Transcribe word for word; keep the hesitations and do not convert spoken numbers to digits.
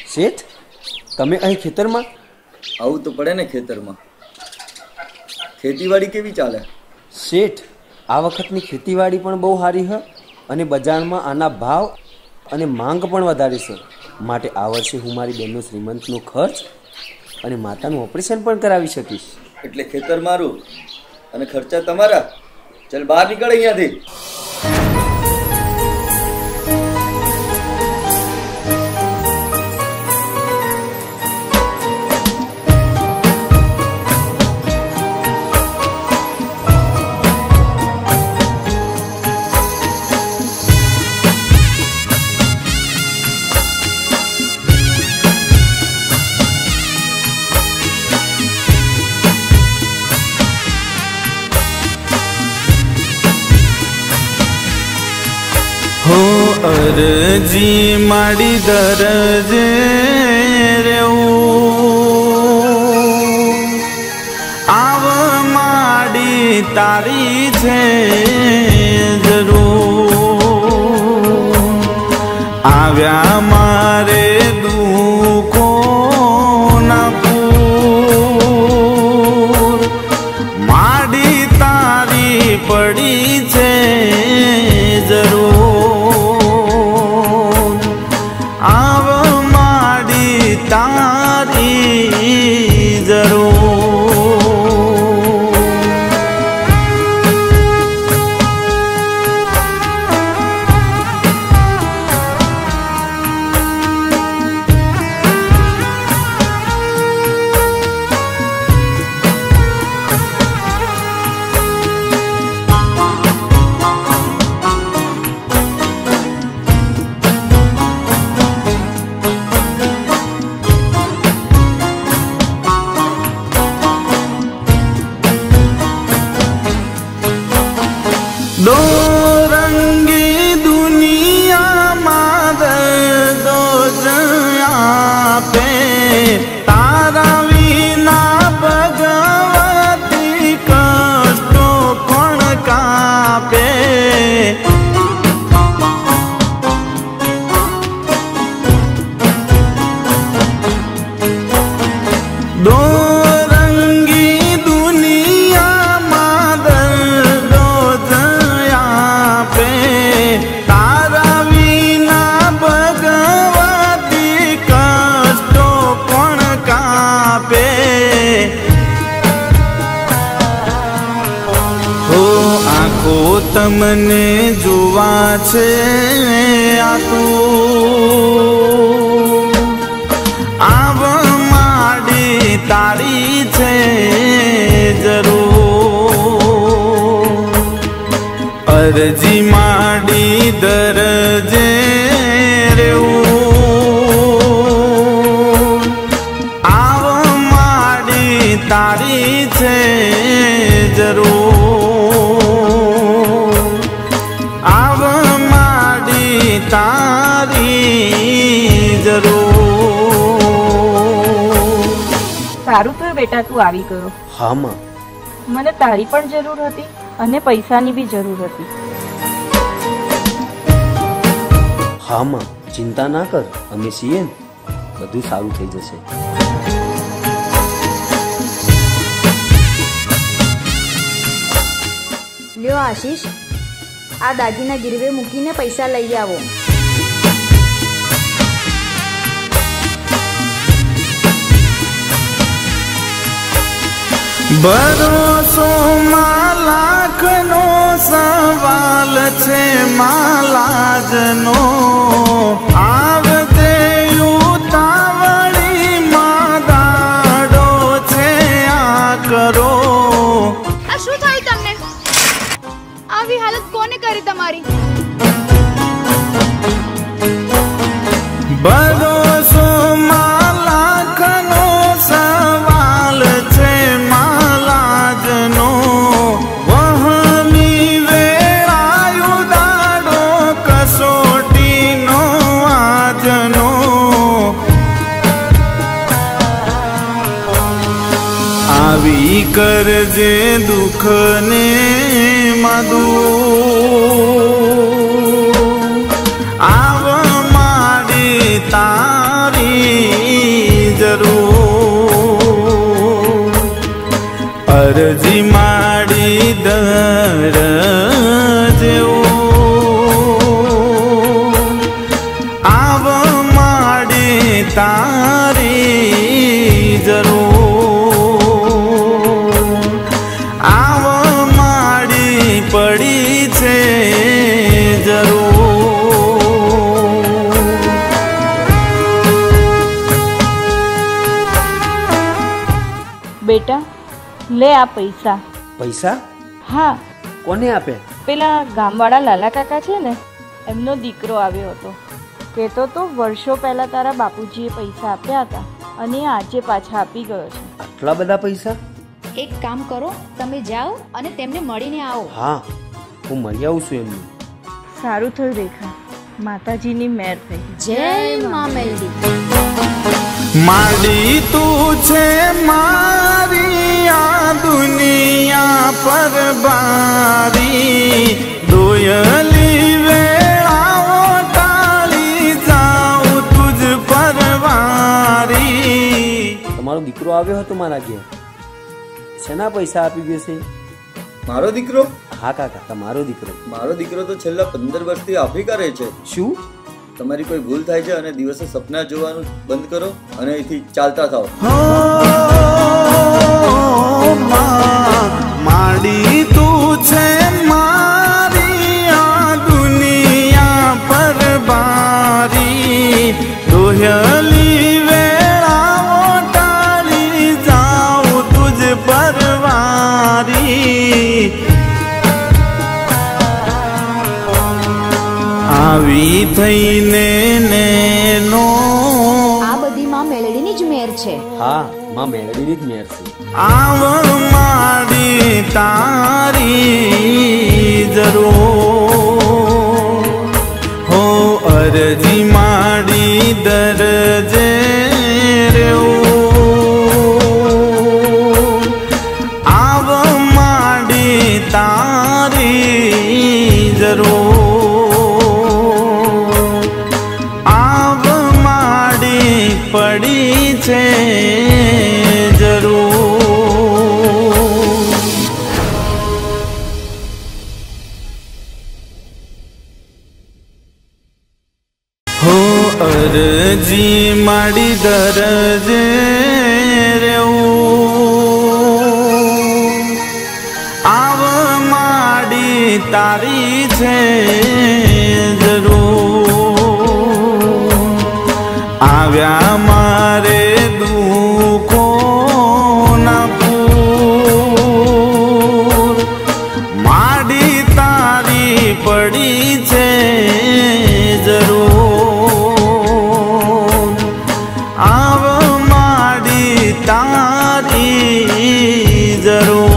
શેઠ, તમે અહીં ખેતરમાં? આવું તો પડે ને ખેતરમાં. ખેતીવાડી કેવી ચાલે? શેઠ, આ વખતની ખેતીવાડી પણ બહુ સારી છે અને બજારમાં આના ભાવ અને માંગ પણ વધારે છે. માટે આ વર્ષે હું મારી બહેનનો શ્રીમંતનો ખર્ચ અને માતાનું ઓપરેશન પણ કરાવી શકીશ. એટલે ખેતર મારું અને ખર્ચા તમારા. ચાલ બહાર નીકળ અહીંયાથી. हो अरजी माड़ी दरजे रेવું आव माड़ी तारी छे जरूर આવ્યા મારે દુખો ના પૂર માડી તારી પડી છે જરૂર दो रंगी दुनिया मार दो जया पे तारा विना भगवती कष्टो कोण कापे दो तमने जुवा छे आतू आव माड़ी तारी छे जरूर अरजी माड़ी दरजे रेવું आव माड़ी तारी छे जरूर तारी जरूर. सारू तो बेटा तू आवी करो. हाँ मां, मने तारी पण जरूर हती अने पैसानी भी जरूर हती. हाँ मां, चिंता ना कर, अमे सीए ने બધું સારું થઈ જશે. લ્યો આશીષ, આ દાગીના ગીરવે મૂકીને પૈસા લઈ આવો. ભરોસો માં લાખનો સવાલ છે માલાજનો આવતે ઉતાવળી માં દાડો છે આ કરો. આ શું થાય તમને? આવી હાલત કોને કરી તમારી? ભરોસો માં લાખનો સવાલ છે માલાજનો વહમી વેળાયું દાડો કસોટીનો આજનો આવી કરજે દુઃખને મધુ આવ માડી તારી જરૂર અરજી માડી દરજેવું આવ માડી તારી જરૂર આવ માડી પડી છે બેટા લે આ પૈસા. પૈસા હા, કોને આપે? પેલા ગામવાળા લાલા કાકા છે ને, એમનો દીકરો આવ્યો હતો. કહેતો તો વર્ષો પહેલા તારા બાપુજીએ પૈસા આપ્યા હતા અને આજે પાછા આપી ગયો છે. આટલા બધા પૈસા? એક કામ કરો, તમે જાઓ અને તેમને મળીને આવો. હા, હું મળી આવું છું એમને. સારું થયું રેખા, માતાજીની મહેર થઈ. જય મા મેલડી. માડી તું છે મારી આ દુનિયા પર બારી દોયલી વેળાઓ ટાળી જાઉં તુજ પરવારી. તમારો દીકરો આવ્યો હતો મારા ઘેર. શેના પૈસા આપી ગયો છે? મારો દીકરો? હા કાકા, તમારો દીકરો. મારો દીકરો તો છેલ્લા પંદર વર્ષથી આફ્રિકા રહે છે. શું? તમારી કોઈ ભૂલ થાય છે અને દિવસે સપના જોવાનું બંધ કરો અને અહીંથી ચાલતા થાઓ. માડી તું છે મારી આ દુનિયા પર બારી દોહલી વેળાઓ ટાળી જાઉં તુજ પરવારી. આવી થઈને નેનો આ બધી માં મેલડીની જ મેર છે. હા, માં મેળવીની જ મેર છે. આવ માડી તારી જરૂર હો અરજી માડી દરજે રેવું આવ માડી તારી જરૂર આવ માડી પડી છે જરૂર. હો અરજી માડી દરજે રેવું આવ માડી તારી છે જરૂર આવ્યા મારે દુઃખો ના પૂર માડી તારી પડી છે જરૂર આવ માડી તારી જરૂર.